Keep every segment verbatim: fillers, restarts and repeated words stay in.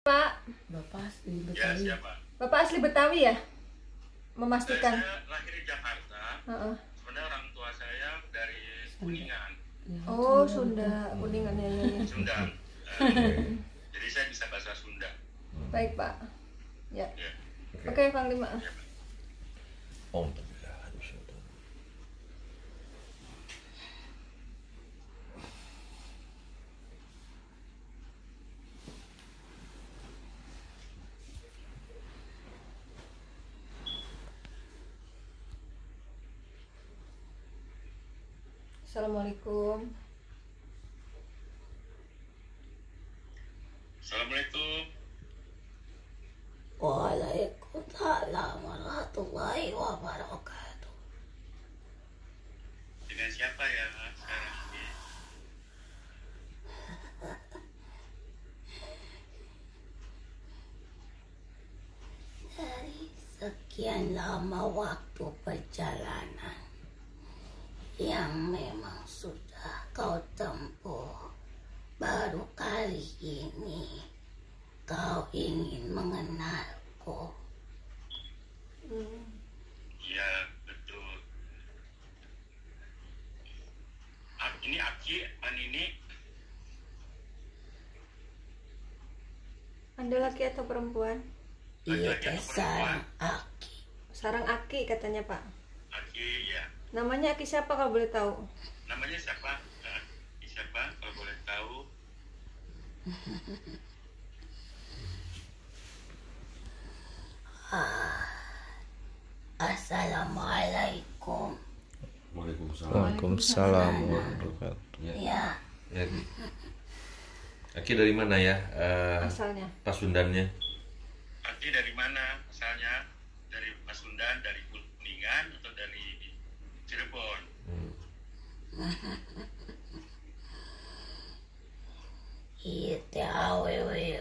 Pak. Bapak asli Ya, Betawi. siapa? Bapak asli Betawi ya? Memastikan. Saya lahir di Jakarta. Heeh. Sebenarnya orang tua saya dari Kuningan. Ya, Oh, Sunda, Sunda, Kuningan ya, ya, ya. Sunda. Eh, jadi saya bisa bahasa Sunda. Baik, Pak. Ya. Ya. Oke, Panglima. Om. Assalamualaikum. Assalamualaikum. Waalaikumsalam warahmatullahi wabarakatuh. Dengan siapa ya sekarang ini? Dari sekian lama waktu perjalanan yang memang sudah kau tempuh, baru kali ini kau ingin mengenalku. Hmm. Iya, betul. Ah, ini Aki, Anini. Anda laki atau perempuan? Iya, Laki atau sarang Aki. Sarang Aki katanya, Pak. Aki, ya. Namanya Aki siapa kalau boleh tahu? Namanya siapa? Eh, siapa kalau boleh tahu? Ah, Assalamualaikum. Waalaikumsalam. Waalaikumsalam warahmatullahi Ya. Ya, Ya. Aki dari mana ya? Eh, Asalnya. Pasundannya. Aki dari mana asalnya? Dari Pasundan, dari Kuningan, atau dari Cirebon? Hmm. itu awewe.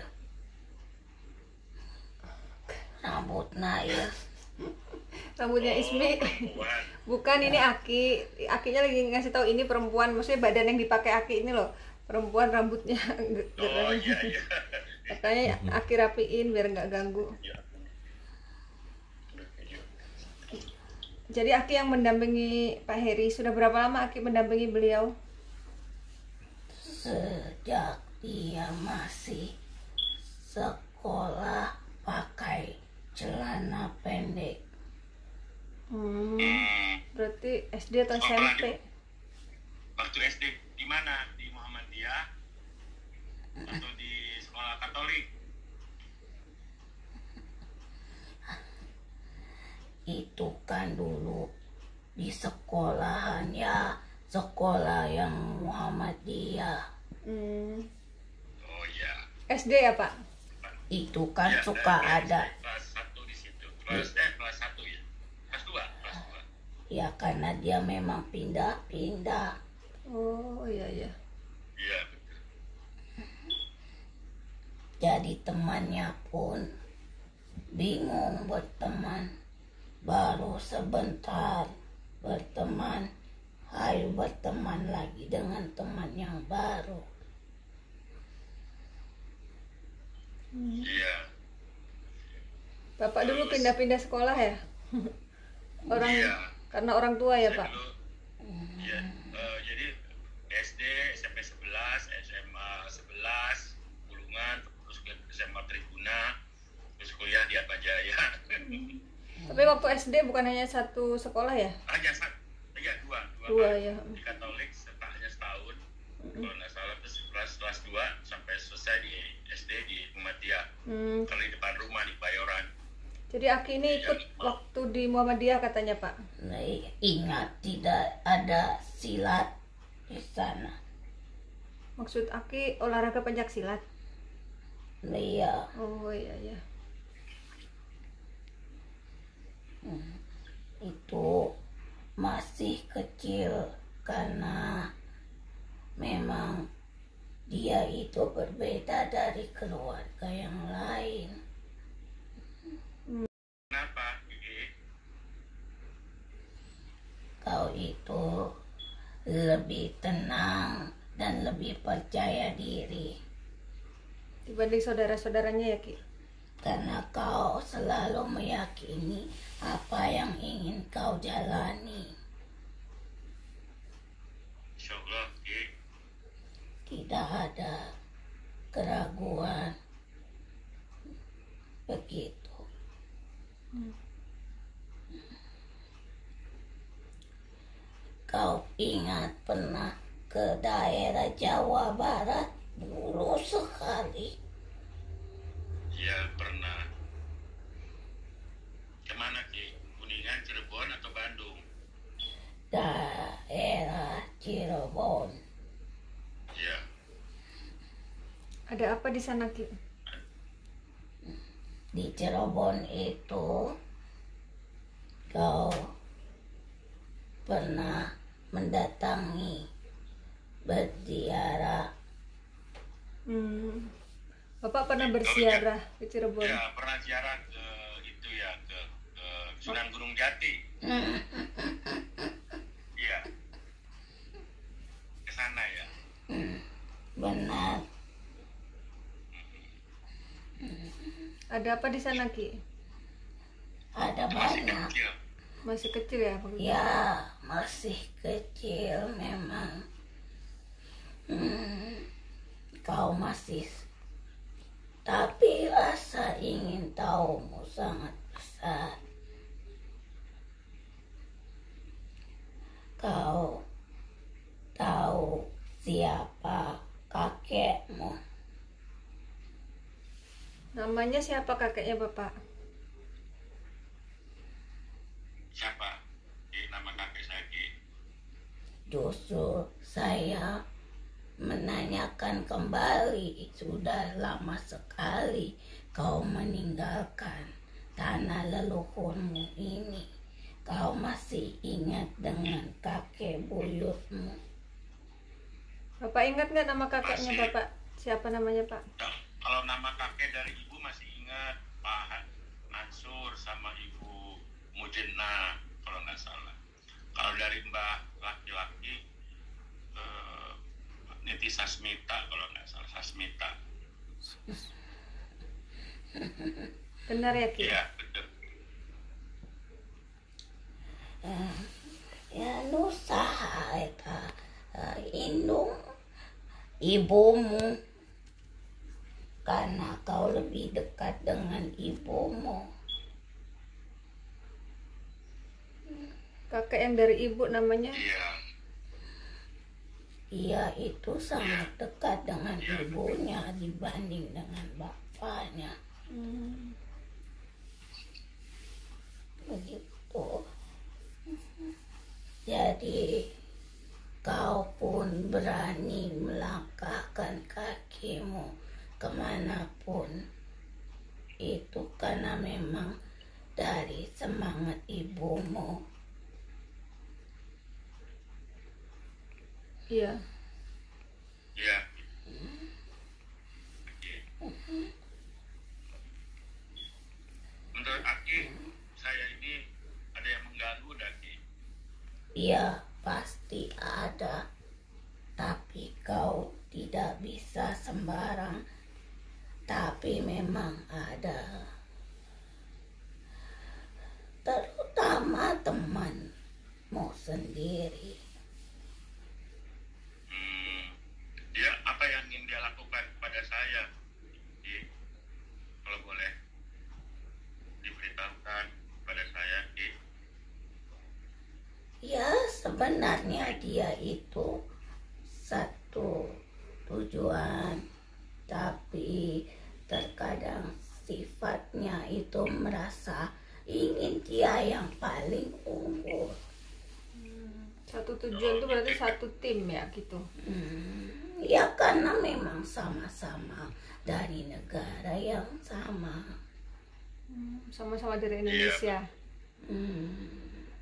Rambutnya ya. Rambutnya Ismi. Perempuan. Bukan, ini Aki. Akinya lagi ngasih tahu ini perempuan. Maksudnya badan yang dipakai Aki ini loh. Perempuan rambutnya. Oh iya iya. Makanya Aki rapiin biar nggak ganggu. Iya. Jadi Aki yang mendampingi Pak Heri. Sudah berapa lama Aki mendampingi beliau? Sejak dia masih sekolah pakai celana pendek. Hmm, Hmm, berarti S D atau S M P? waktu S D di mana? Di Muhammadiyah atau di sekolah Katolik? Itu kan dulu di sekolahan ya, sekolah yang Muhammadiyah. Hmm, Oh iya. S D ya Pak? Itu kan Ya, suka dan ada, kelas satu di situ. Kelas eh kelas satu ya. Kelas dua, kelas dua. ya karena dia memang pindah-pindah. Oh iya iya. Iya betul. Jadi temannya pun bingung berteman. Baru sebentar berteman, ayo berteman lagi dengan teman yang baru. Iya. Bapak dulu pindah-pindah sekolah ya? Orang Iya. karena orang tua ya Saya Pak? dulu, ya, eh, jadi S D, S M P sebelas, S M A sebelas, Bulungan, terus ke S M A Tribuna, terus kuliah di Atmajaya. Tapi waktu S D bukan hanya satu sekolah ya? Hanya satu, ya dua, dua, Dua, kali. ya. Di Katolik setahanya setahun, kalau nggak salah terus kelas kelas dua sampai selesai di S D di Muhammadiyah, Hmm, kalau di depan rumah di Bayoran. jadi Aki ini ikut waktu di Muhammadiyah katanya Pak? Nah, ingat tidak ada silat di sana. Maksud Aki olahraga pencak silat? Nah, iya. Oh iya iya. Hmm, itu masih kecil karena memang dia itu berbeda dari keluarga yang lain. Kenapa? Gigi? Kau itu lebih tenang dan lebih percaya diri. dibanding saudara-saudaranya ya Ki? Karena kau selalu meyakini apa yang ingin kau jalani. Insya Allah, Ki. Tidak ada keraguan. Begitu. Kau ingat pernah ke daerah Jawa Barat dulu sekali? Ya pernah. Kemana Ki? Kuningan, Cirebon atau Bandung? Daerah Cirebon. Ya. Ada apa di sana Ki? Di Cirebon itu kau pernah mendatangi berziarah. Hmm. Bapak pernah berziarah ke Cirebon? Ya pernah ziarah ke itu ya ke, ke Sunan Gunung Jati. Iya. Ke sana ya. Benar. Ada apa di sana Ki? Ada Masih banyak. kecil. Masih kecil ya Pak? Ya, masih kecil memang. Hmm, kau masih, tapi rasa ingin tahumu sangat besar. Kau tahu siapa kakekmu? Namanya siapa kakeknya Bapak? Siapa? Ki, nama kakek saya Ki. Justru saya menanyakan kembali. Sudah lama sekali kau meninggalkan tanah leluhurmu ini. Kau masih ingat dengan kakek buyutmu? Bapak ingat nggak nama kakeknya Masih. Bapak? Siapa namanya Pak? Nah, kalau nama kakek dari ibu masih ingat Pak Mansur sama Ibu Mujena kalau nggak salah. Kalau dari mbak laki-laki eh, Niti Sasmita kalau nggak salah, Sasmita. Benar ya Ki? Iya betul. Ya nusaha eta eh, indung ibumu, karena kau lebih dekat dengan ibumu. Kakek yang dari ibu namanya? Iya. Ia itu sangat dekat dengan ibunya dibanding dengan bapaknya. Hmm. Begitu. Jadi kau pun berani melangkahkan kakimu kemanapun. Itu karena memang dari semangat ibumu. Iya. Iya. Menurut Aki, saya ini ada yang mengganggu dan Ki. Iya, pasti ada. Tapi kau tidak bisa sembarang. Tapi memang ada. Terutama temanmu sendiri. Hmm, dia apa yang ingin dia lakukan kepada saya? Ki, kalau boleh diberitahukan kepada saya, Ki. Ya, sebenarnya dia itu satu tujuan, tapi terkadang sifatnya itu merasa ingin dia yang paling unggul. Satu tujuan itu berarti satu tim ya gitu. Hmm, ya karena memang sama-sama dari negara yang sama. Hmm, sama-sama dari Indonesia. Hmm,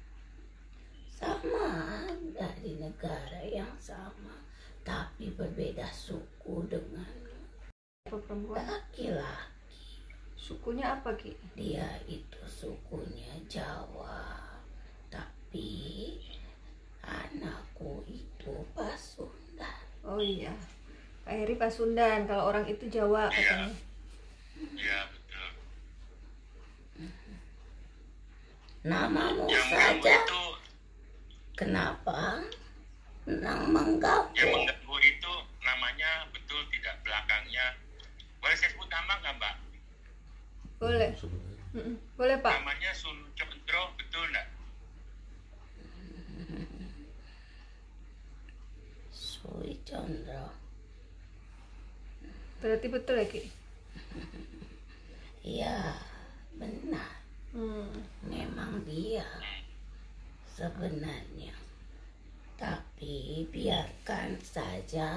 sama dari negara yang sama, tapi berbeda suku dengan Apa perempuan? laki-laki. Sukunya apa Ki? Dia itu sukunya Jawa, tapi anakku itu Pasundan. Oh iya. Pak Heri Pasundan, kalau orang itu Jawa Iya. katanya. Iya betul. Namamu Yang mengganggu saja. itu, Kenapa? Nang yang mengganggu. mengganggu itu namanya betul tidak belakangnya. Boleh saya sebut nama nggak Mbak? Boleh. Mm-mm. Boleh Pak. Namanya Sun Condro, betul nggak? Sui Condro. Berarti betul ya Ki? Ya, benar. Hmm. Memang dia sebenarnya. Tapi biarkan saja.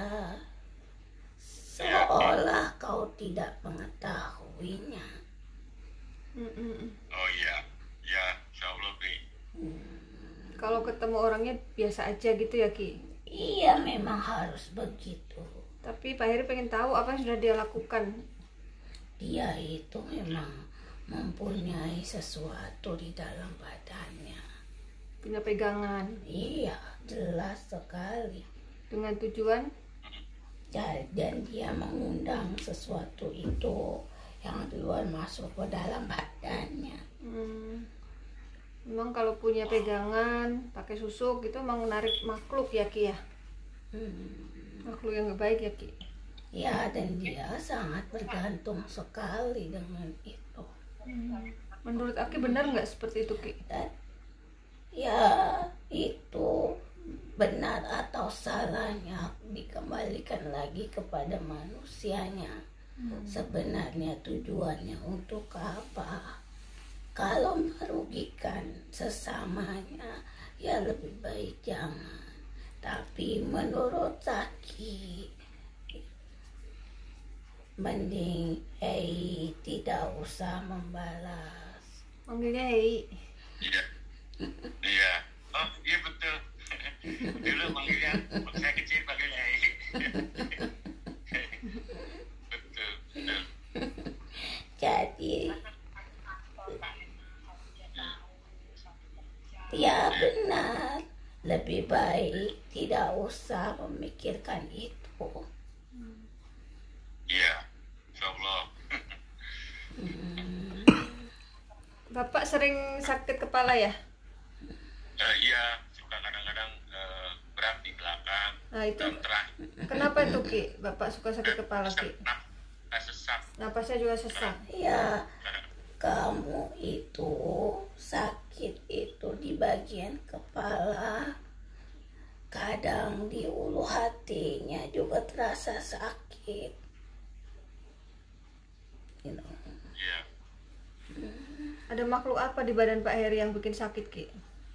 Seolah kau tidak mengetahuinya. Mm-mm. Oh iya, ya Insya Allah Bi. Kalau ketemu orangnya biasa aja gitu ya Ki? Iya, memang harus begitu. Tapi Pak Heri pengen tahu apa yang sudah dia lakukan. Dia itu memang mempunyai sesuatu di dalam badannya. Punya pegangan. Iya, jelas sekali. Dengan tujuan Ja- Dan dia mengundang sesuatu itu yang duluan masuk ke dalam badannya. hmm, memang kalau punya pegangan pakai susuk itu emang menarik makhluk ya Ki ya? Hmm. Makhluk yang gak baik ya Ki? Ya, dan dia sangat bergantung sekali dengan itu. Hmm. Menurut Aki benar nggak seperti itu Ki? Dan ya, itu benar atau salahnya dikembalikan lagi kepada manusianya. Sebenarnya tujuannya untuk apa? Kalau merugikan sesamanya, ya lebih baik jangan. Tapi menurut Zaki, mending eh tidak usah membalas. Manggilnya Hei. Iya. Iya. Oh iya betul. Dulu manggilnya, waktu saya kecil panggilnya Hei. Betul, betul. Jadi ya benar, lebih baik tidak usah memikirkan itu. Iya, Insya Allah. Bapak sering sakit kepala ya? Eh, iya, suka kadang-kadang eh, berat di belakang. Nah itu Dan terakhir, kenapa itu Ki? Bapak suka sakit kepala Ki? sesak, nah, sesak. Napasnya juga sesak. Ya, kamu itu sakit itu di bagian kepala, kadang di ulu hatinya juga terasa sakit. You know. Iya. Ada makhluk apa di badan Pak Heri yang bikin sakit Ki?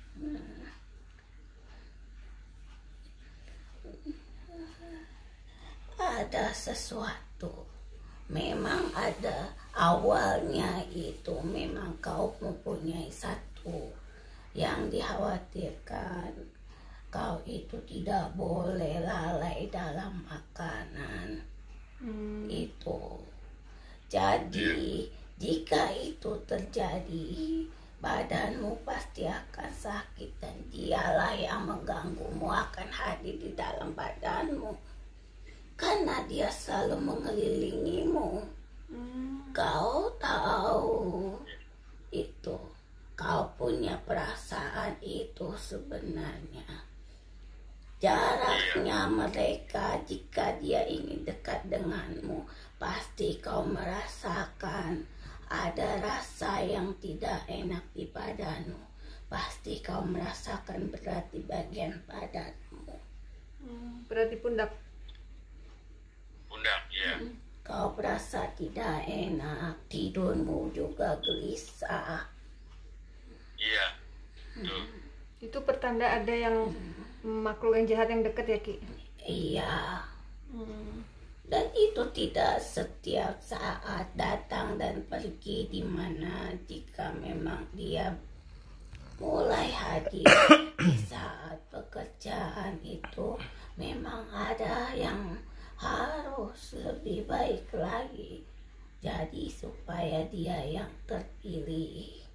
Ada sesuatu, memang ada. Awalnya itu memang kau mempunyai satu yang dikhawatirkan. Kau itu tidak boleh lalai dalam makanan. Hmm. Itu jadi jika itu terjadi, badanmu pasti akan sakit dan dialah yang mengganggumu akan hadir di dalam badanmu karena dia selalu mengelilingimu. Hmm. Kau tahu itu, kau punya perasaan itu sebenarnya. Jaraknya mereka jika dia ingin dekat denganmu, pasti kau merasakan ada rasa yang tidak enak di badanmu. Pasti kau merasakan berat di bagian badanmu. Hmm. Berarti pundak. Pundak, iya. Kau merasa tidak enak, tidurmu juga gelisah. Iya. Betul. Itu pertanda ada yang makhluk yang jahat yang dekat ya Ki? Iya. Hmm. Dan itu tidak setiap saat datang dan pergi, di mana jika memang dia mulai hadir di saat pekerjaan itu, memang ada yang harus lebih baik lagi. Jadi supaya dia yang terpilih.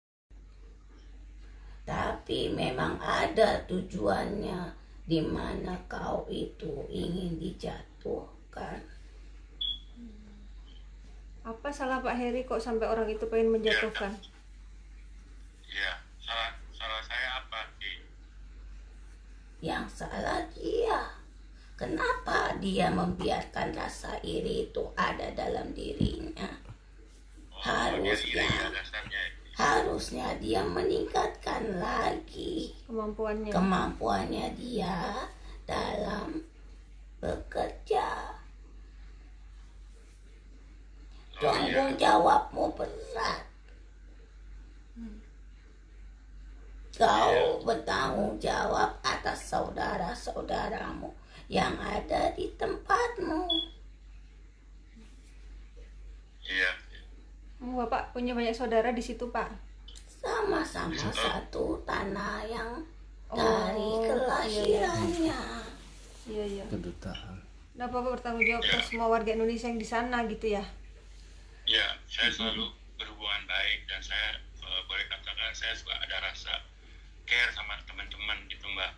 Tapi memang ada tujuannya, di mana kau itu ingin dijatuhkan. menjatuhkan. Apa salah Pak Heri kok sampai orang itu pengen menjatuhkan? Iya, salah salah saya apa, Ki? Yang salah dia. Kenapa dia membiarkan rasa iri itu ada dalam dirinya? Oh, dia iri Harusnya ya dasarnya. harusnya dia meningkatkan lagi Kemampuannya. kemampuannya dia dalam bekerja. Oh, iya. Tanggung jawabmu berat. Kau bertanggung jawab atas saudara-saudaramu yang ada di tempatmu. Iya. Oh, Bapak punya banyak saudara di situ, Pak? Sama-sama satu tanah yang Oh, dari iya, kelahirannya. Iya, iya. Kedutaan. Nah, Bapak bertanggung jawab atas semua warga Indonesia yang di sana gitu ya? Ya, saya selalu berhubungan baik dan saya eh, boleh katakan saya suka ada rasa care sama teman-teman gitu, Mbak.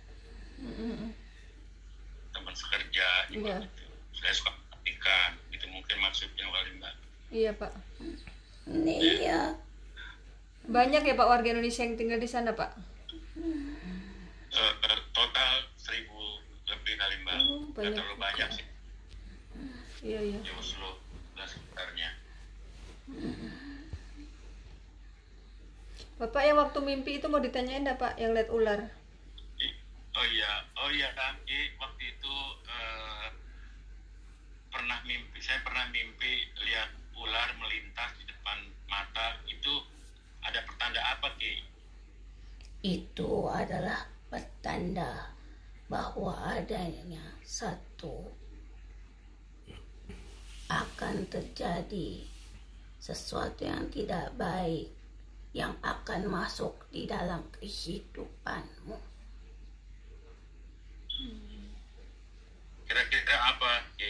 Teman sekerja juga Iya. gitu. Saya suka perhatikan, itu mungkin maksudnya kali, Mbak. Iya, Pak. Iya, Banyak ya Pak warga Indonesia yang tinggal di sana, Pak? Eh, eh, total seribu lebih kali, Mbak. Oh, Nggak banyak terlalu banyak sih Iya, iya. di Oslo dan sekitarnya. Bapak yang waktu mimpi itu mau ditanyain enggak, Pak, yang lihat ular? I- Oh iya, oh iya, Kaki, waktu itu eh, pernah mimpi, saya pernah mimpi lihat ular melintas di depan mata. Itu ada pertanda apa, Ki? itu adalah pertanda bahwa adanya satu akan terjadi sesuatu yang tidak baik yang akan masuk di dalam kehidupanmu. Kira-kira apa, Ki?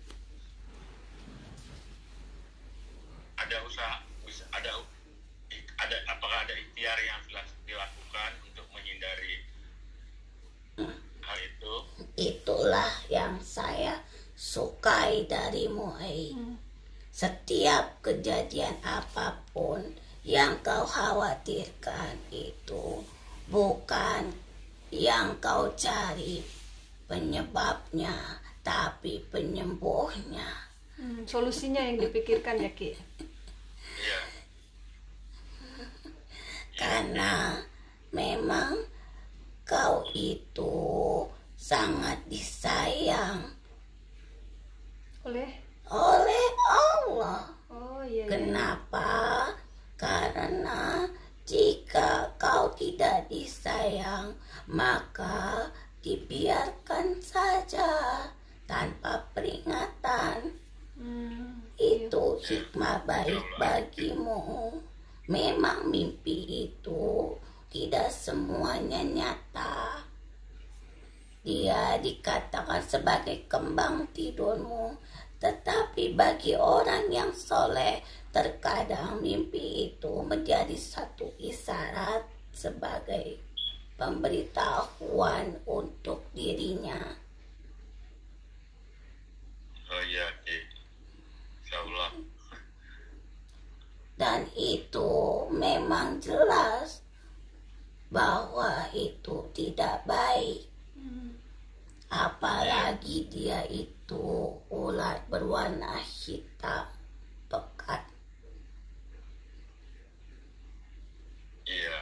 Ada usaha, bisa ada, ada apakah ada ikhtiar yang sudah dilakukan untuk menghindari hal itu? Itulah yang saya sukai darimu, Ei. Setiap kejadian apapun yang kau khawatirkan itu bukan yang kau cari penyebabnya, tapi penyembuhnya. Hmm, solusinya yang dipikirkan ya, Ki? Iya. Karena memang kau itu sangat disayang Oleh? oleh Allah. Oh iya, iya. Kenapa? Karena jika kau tidak disayang, maka dibiarkan saja tanpa peringatan. Hmm, Itu hikmah baik bagimu. Memang mimpi itu tidak semuanya nyata. Dia dikatakan sebagai kembang tidurmu, tetapi bagi orang yang soleh, terkadang mimpi itu menjadi satu isyarat sebagai pemberitahuan untuk dirinya. Oh iya, Ki. Insya Allah. Dan itu memang jelas bahwa itu tidak baik. Apalagi dia itu ular berwarna hitam pekat. Iya.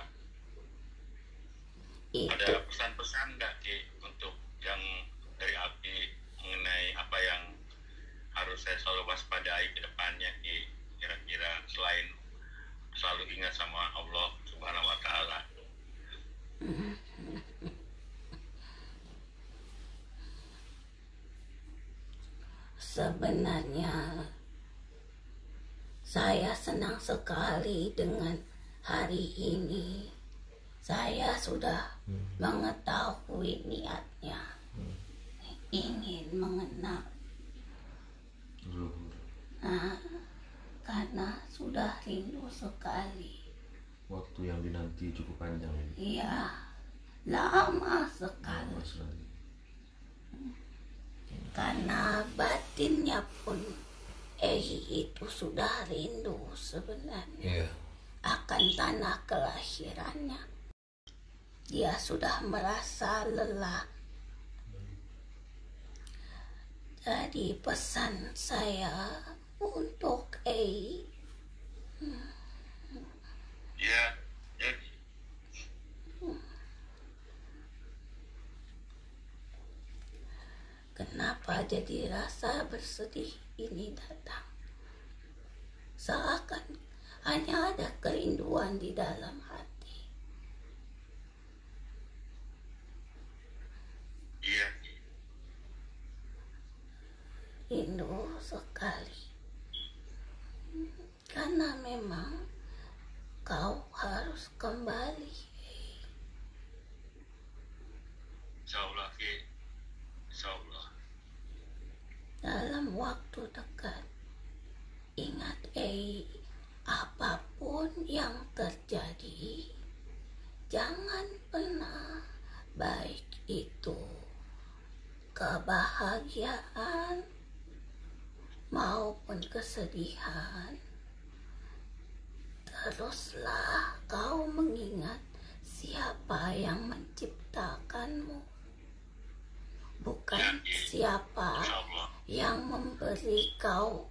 Itu Ada pesan-pesan nggak, Ki, untuk yang dari Abi mengenai apa yang harus saya selalu waspadai ke depannya, Ki? Kira-kira selain selalu ingat sama Allah Subhanahu wa Ta'ala. sebenarnya saya senang sekali dengan hari ini. Saya sudah mengetahui niatnya, ingin mengenal. Nah, karena sudah rindu sekali. Waktu yang dinanti cukup panjang ini. Iya, lama sekali. Lama sekali. Karena batinnya pun Ei itu sudah rindu sebenarnya Iya. akan tanah kelahirannya. Dia sudah merasa lelah. Jadi pesan saya untuk Ei, Ya, jadi kenapa jadi rasa bersedih ini datang? Seakan hanya ada kerinduan di dalam hati. iya, Rindu sekali. Karena memang kau harus kembali. insya Allah Ki, insya Allah. Dalam waktu dekat. Ingat Ei, apapun yang terjadi, jangan pernah, baik itu kebahagiaan maupun kesedihan, teruslah kau mengingat siapa yang menciptakanmu, bukan siapa Insya Allah. yang memberi kau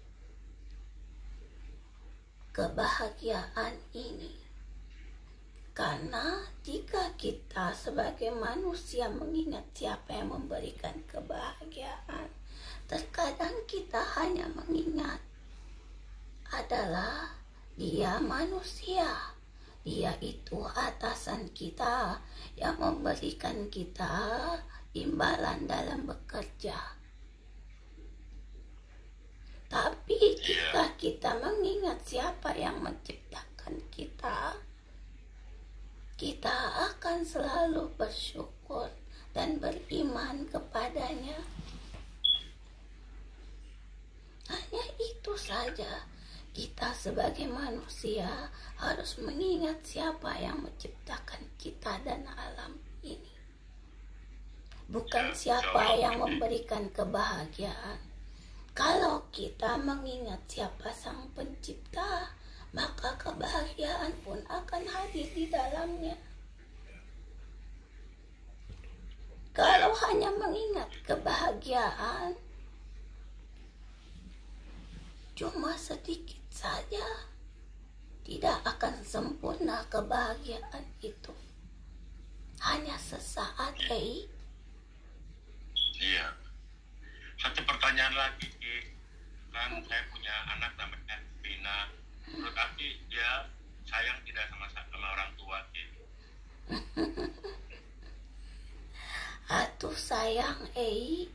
kebahagiaan ini. Karena jika kita sebagai manusia mengingat siapa yang memberikan kebahagiaan, terkadang kita hanya mengingat adalah dia manusia. Dia itu atasan kita yang memberikan kita imbalan dalam bekerja. Tapi jika kita mengingat siapa yang menciptakan kita, kita akan selalu bersyukur dan beriman kepadanya. Hanya itu saja, kita sebagai manusia harus mengingat siapa yang menciptakan kita dan alam ini. Bukan siapa yang memberikan kebahagiaan. Kalau kita mengingat siapa sang pencipta, maka kebahagiaan pun akan hadir di dalamnya. Kalau hanya mengingat kebahagiaan, cuma sedikit saja, tidak akan sempurna kebahagiaan itu. Hanya sesaat, Ei. Iya. Satu pertanyaan lagi, Ki. Kan saya punya anak namanya Vina. Menurut Aki, dia sayang tidak sama sama orang tua, Ki. Atuh sayang, Ei.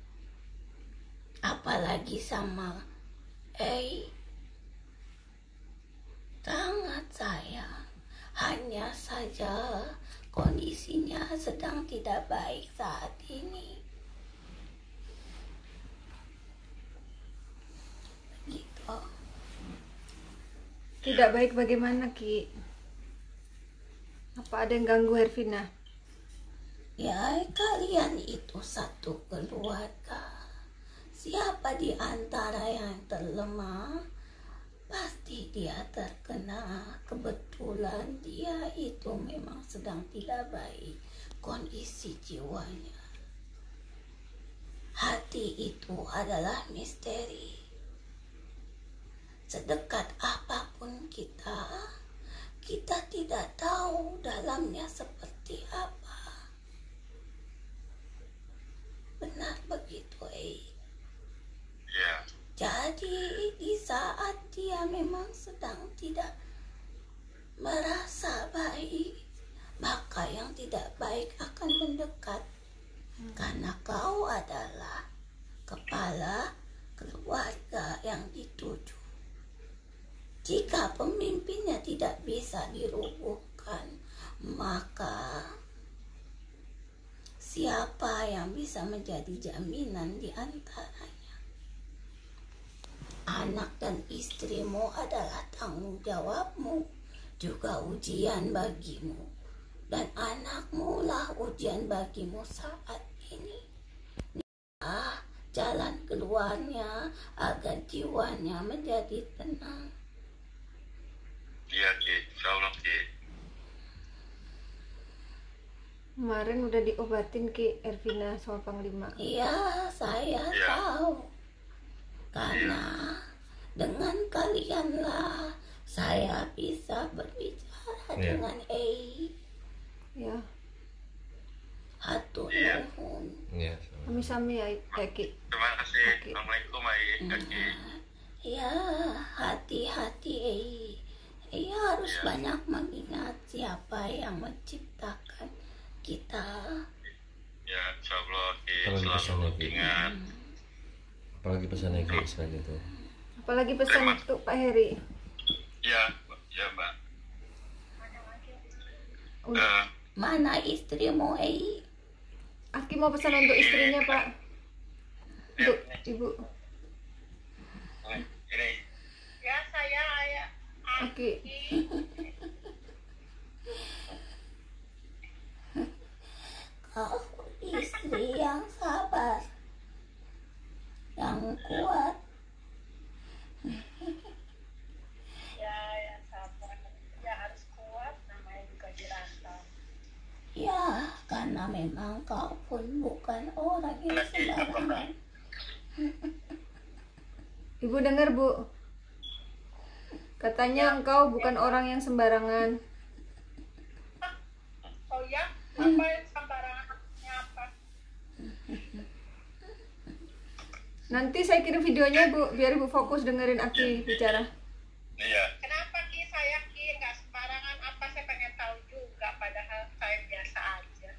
Apalagi sama Ei. Sangat sayang. Hanya saja kondisinya sedang tidak baik saat ini. Gitu. Tidak baik bagaimana, Ki? Apa ada yang ganggu Hervina? Ya, kalian itu satu keluarga. Siapa di antara yang terlemah, pasti dia terkena. Kebetulan dia itu memang sedang tidak baik kondisi jiwanya. Hati itu adalah misteri. Sedekat apapun kita, kita tidak tahu dalamnya seperti apa. Benar begitu, Ei. Iya. Jadi di saat dia memang sedang tidak merasa baik, maka yang tidak baik akan mendekat. Karena kau adalah kepala keluarga yang dituju. Jika pemimpinnya tidak bisa dirubuhkan, maka siapa yang bisa menjadi jaminan di antaranya? Anak dan istrimu adalah tanggung jawabmu, juga ujian bagimu. Dan anakmu lah ujian bagimu saat ini. jalan keluarnya agar jiwanya menjadi tenang. Iya Ki, insya Allah Ki. Kemarin udah diobatin Ki Ervina sama Panglima. Iya, saya Ya. tahu. Karena dengan kalianlah saya bisa berbicara Ya. dengan Ei. Ya, Hatur Iya. nuhun. Iya. sami-sami ya, ya Ki. Terima kasih. Oke. Assalamualaikum Ai, Ki. Ya, hati-hati Ei. Ei harus Ya. banyak mengingat siapa yang menciptakan kita. Ya, insya Allah Ki. Apalagi Selalu pesannya, Ki? ingat. Apalagi pesannya Ki selain itu? Apalagi pesan Terima- untuk Pak Heri. Ya, ya Mbak. Udah. Eh, Mana istrimu Ei? Aki mau pesan untuk istrinya Pak. Untuk Ibu. ini Ya saya ayah Aki. Kau istri yang sabar, yang kuat. ya ya sabar ya harus kuat namanya juga dirantau. Ya, karena memang kau pun bukan orang yang Lagi, apa, sembarangan. Ibu dengar Bu. Katanya engkau bukan orang yang sembarangan. Oh ya, apa yang sembarangannya apa? Nanti saya kirim videonya Bu, biar Ibu fokus dengerin Aki bicara. iya. Kenapa Ki saya Ki nggak sembarangan apa saya pengen tahu juga padahal saya biasa aja.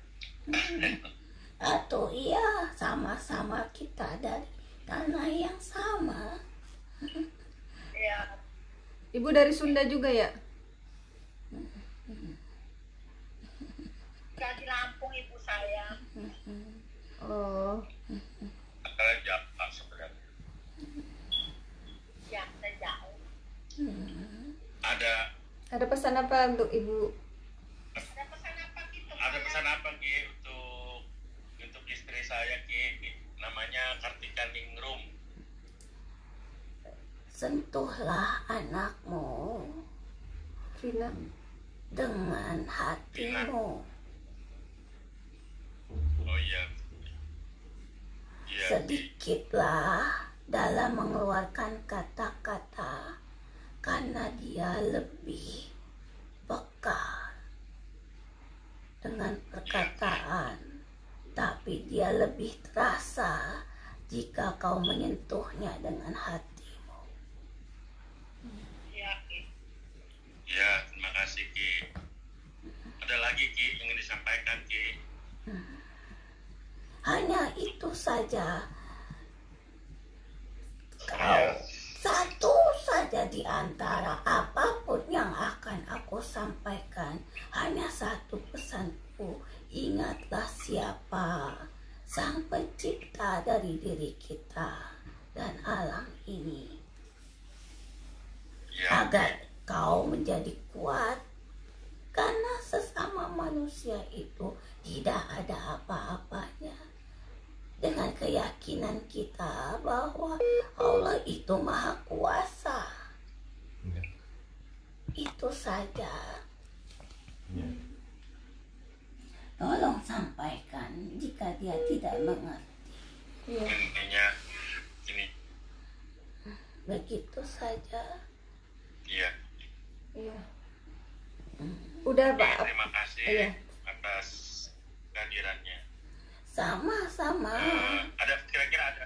Atau iya, sama-sama kita dari tanah yang sama. Ya Ibu dari Sunda juga ya? nggak di Lampung ibu saya. Oh, Kalau Jawa sebenarnya Ya saya jauh. ada ada pesan apa untuk Ibu? Ada pesan apa gitu? ada pesan apa Ki untuk untuk istri saya Ki, namanya Kartika Ningrum. Sentuhlah anakmu Vina. dengan hatimu. Oh iya. Iya. Ki. Sedikitlah dalam mengeluarkan kata-kata, karena dia lebih peka dengan perkataan, tapi dia lebih terasa jika kau menyentuhnya dengan hatimu. Ya Ki. Ya, terima kasih Ki. Ada lagi Ki ingin disampaikan Ki? Hanya itu saja. Kau Ya. satu saja di antara apapun yang akan aku sampaikan, hanya satu pesanku. Ingatlah siapa sang pencipta dari diri kita dan alam ini, Ya. agar kau menjadi kuat. Karena sesama manusia itu tidak ada apa-apanya. Dengan keyakinan kita bahwa Allah itu maha kuasa. Iya. Itu saja. Iya. Tolong sampaikan jika dia tidak mengerti. Iya. Intinya ini. Begitu saja. Iya. Iya. Udah Ki, Pak. terima kasih Iya. atas kehadirannya. Sama-sama. Eh, ada kira-kira ada?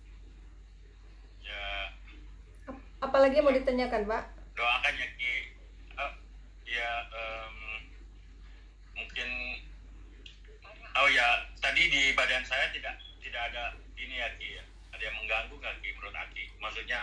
Ya, Ap- Apalagi yang mau ditanyakan Pak? doakan ya Ki. Eh, ya em, mungkin. Oh ya, tadi di badan saya tidak tidak ada ini ya Ki. Ya. Ada yang mengganggu nggak Ki menurut Aki? Maksudnya?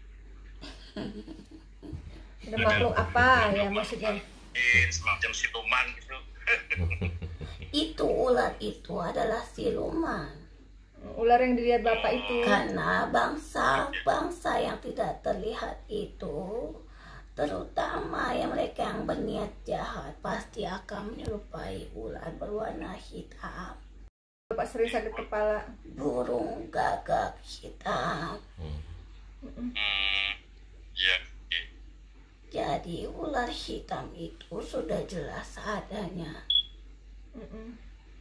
Ada makhluk apa ya maksudnya? Eh, semacam siluman gitu. Itu ular itu adalah siluman. Ular yang dilihat Bapak itu. Karena bangsa-bangsa yang tidak terlihat itu, terutama yang mereka yang berniat jahat, pasti akan menyerupai ular berwarna hitam. Bapak sering sakit kepala. burung gagak hitam. Hmm. Mm-mm. Hmm, iya. Oke. Jadi ular hitam itu sudah jelas adanya. Mm-mm.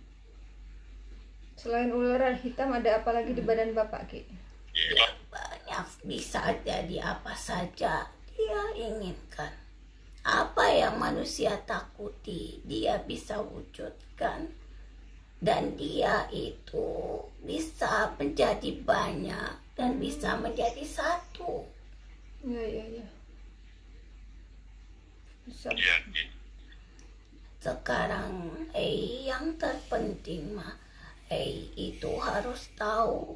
Selain ular hitam ada apa lagi di badan Bapak, Ki? Iya. Ya, banyak, bisa jadi apa saja dia inginkan. Apa yang manusia takuti dia bisa wujudkan. Dan dia itu bisa menjadi banyak dan bisa menjadi satu. Iya, iya, iya. Bisa. Iya. Oke. Sekarang eh yang terpenting mah eh itu harus tahu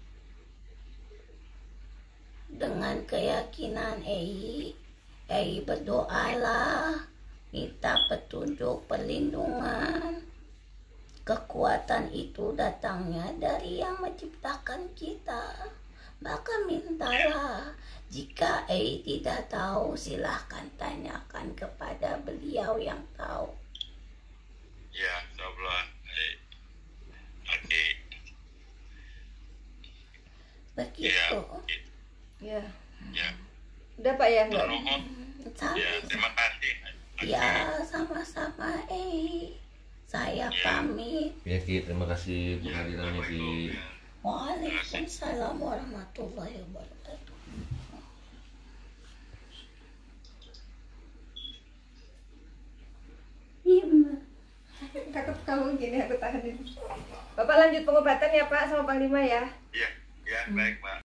dengan keyakinan eh eh berdoalah, minta petunjuk, perlindungan. Kekuatan itu datangnya dari yang menciptakan kita. Maka mintalah. Jika eh tidak tahu, silahkan tanyakan kepada beliau yang tahu. Ya, insyaallah. Baik. Oke. Begitu. Ya. Oke. Ya. Ya. Udah Pak ya, enggak? Nuhun. Sama- Ya, terima kasih. Ya, sama-sama eh. Saya pamit. Ya Ki, terima kasih penghadirannya Ki. Waalaikumsalam warahmatullahi wabarakatuh. Iya, Ma. Takut kamu gini aku tahanin. Bapak lanjut pengobatan ya Pak sama Panglima ya. Ya, ya, baik, Pak.